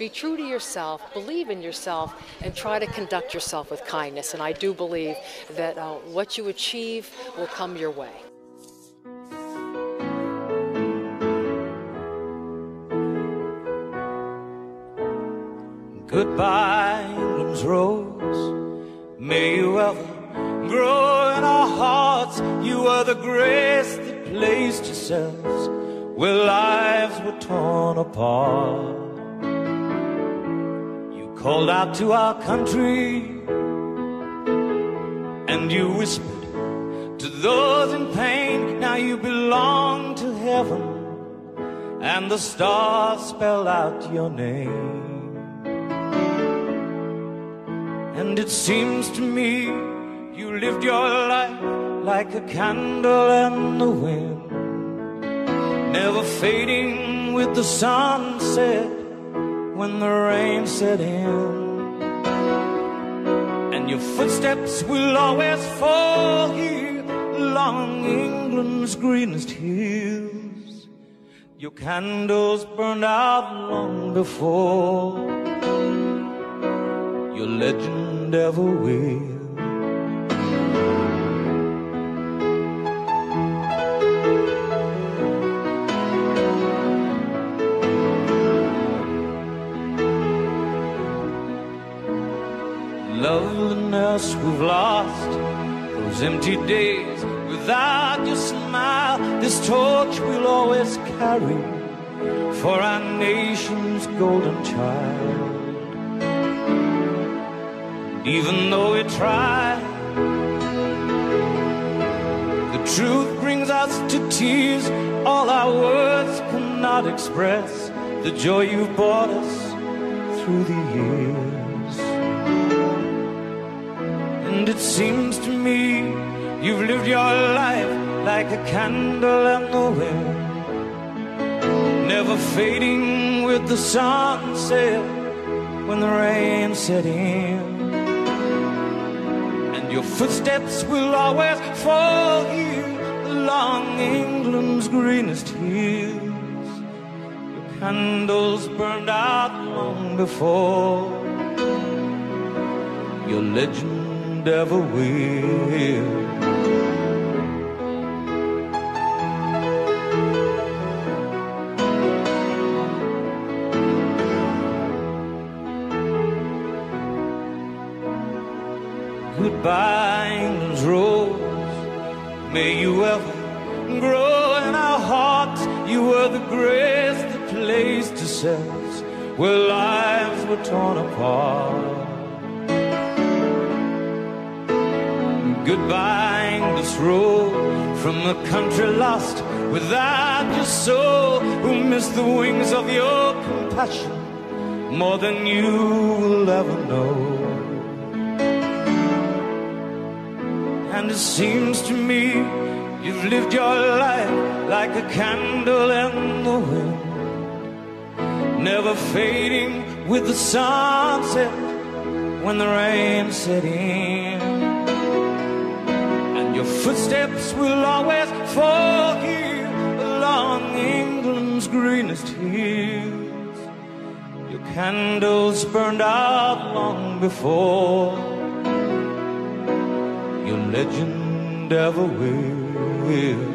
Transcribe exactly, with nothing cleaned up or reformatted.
be true to yourself, believe in yourself, and try to conduct yourself with kindness. And I do believe that uh, what you achieve will come your way. Goodbye, England's rose. May you ever grow in our hearts. You are the grace that placed yourselves where lives were torn apart. You called out to our country and you whispered to those in pain. Now you belong to heaven and the stars spell out your name. And it seems to me you lived your life like a candle in the wind, never fading with the sunset when the rain set in. And your footsteps will always fall here along England's greenest hills. Your candles burned out long before your legend ever will. Loveliness we've lost, those empty days without your smile. This torch we'll always carry for our nation's golden child. Even though we try, the truth brings us to tears. All our words cannot express the joy you've brought us through the years. And it seems to me you've lived your life like a candle in the wind, never fading with the sunset when the rain set in. Your footsteps will always fall here along England's greenest hills. Your candles burned out long before your legend ever will. Goodbye, England's rose. May you ever grow in our hearts. You were the grace that placed yourselves where lives were torn apart. Goodbye, English rose, from a country lost without your soul, who missed the wings of your compassion more than you will ever know. And it seems to me you've lived your life like a candle in the wind, never fading with the sunset when the rain set in. And your footsteps will always fall here along England's greenest hills. Your candles burned out long before your legend ever will.